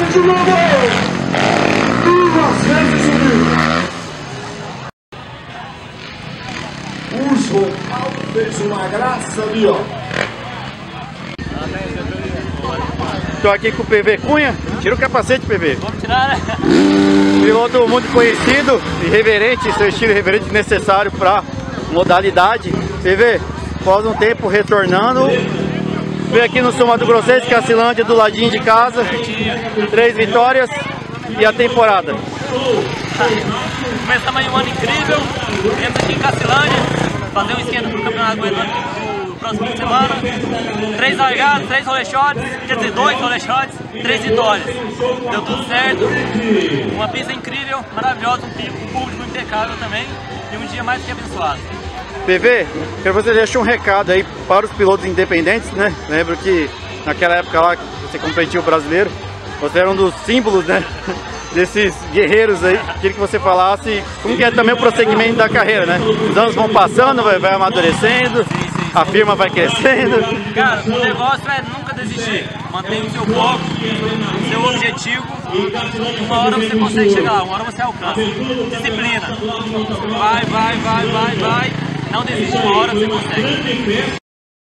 de novo! 2 vezes subiu! O João Paulo fez uma graça ali, ó. Tô aqui com o PV Cunha. Tira o capacete, PV. Vamos tirar, né? Piloto muito conhecido, irreverente, seu estilo irreverente necessário para modalidade. PV, após um tempo retornando, veio aqui no Sul Mato Grossense, Cacilândia, do ladinho de casa. 3 vitórias e a temporada. Começamos aí um ano incrível. Viemos aqui em Cacilândia fazer um esquenta para o Campeonato Goiano do próximo fim de semana. 3 largadas, 3 rolechotes, quer dizer 2 rolechotes, 3 vitórias. Deu tudo certo. Uma pista incrível, maravilhosa, um público impecável também e um dia mais que abençoado. PV, quero que você deixe um recado aí para os pilotos independentes, né? Lembro que naquela época lá que você competiu o brasileiro, você era um dos símbolos, né? Desses guerreiros aí. Queria que você falasse como que é também o prosseguimento da carreira, né? Os anos vão passando, vai amadurecendo, a firma vai crescendo. Cara, o negócio é nunca desistir. Mantenha o seu foco, o seu objetivo. Uma hora você consegue chegar lá, uma hora você alcança. Disciplina. Vai. Não desiste, uma hora você consegue.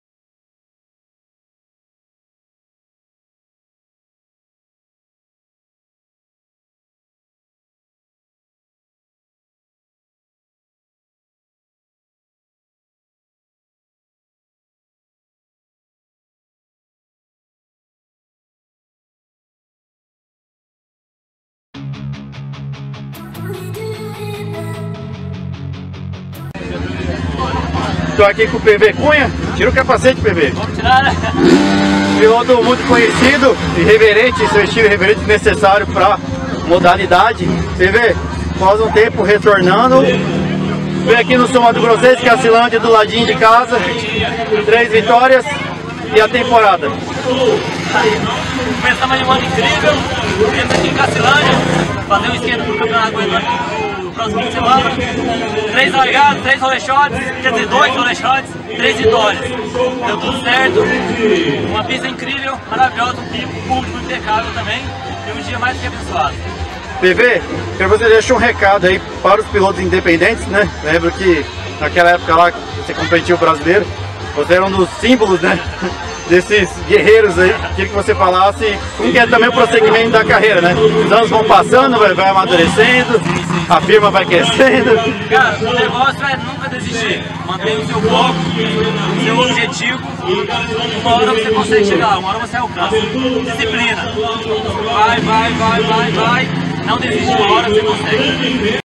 Tô aqui com o PV Cunha. Tira o capacete, PV. Vamos tirar, né? Piloto muito conhecido, irreverente, seu estilo irreverente necessário para modalidade. PV, após um tempo retornando, veio aqui no Sul Mato Grossense, Cacilândia, do ladinho de casa. 3 vitórias e a temporada. Começamos aí um ano incrível. Viemos aqui em Cacilândia fazer um esquenta para o Campeonato Goiano do próximo fim de semana. 3 largadas, 3 rolechotes, quer dizer 2 rolechotes, 3 vitórias. Deu tudo certo. Uma pista incrível, maravilhosa, um público impecável também e um dia mais que abençoado. PV, quero que você deixe um recado aí para os pilotos independentes, né? Lembro que naquela época lá que você competiu o brasileiro, você era um dos símbolos, né? Desses guerreiros aí. Queria que você falasse como que é também o prosseguimento da carreira, né? Os anos vão passando, vai amadurecendo, a firma vai crescendo. Cara, o negócio é nunca desistir. Mantenha o seu foco, o seu objetivo. Uma hora você consegue chegar lá, uma hora você alcança. Disciplina. Vai. Não desiste, uma hora você consegue.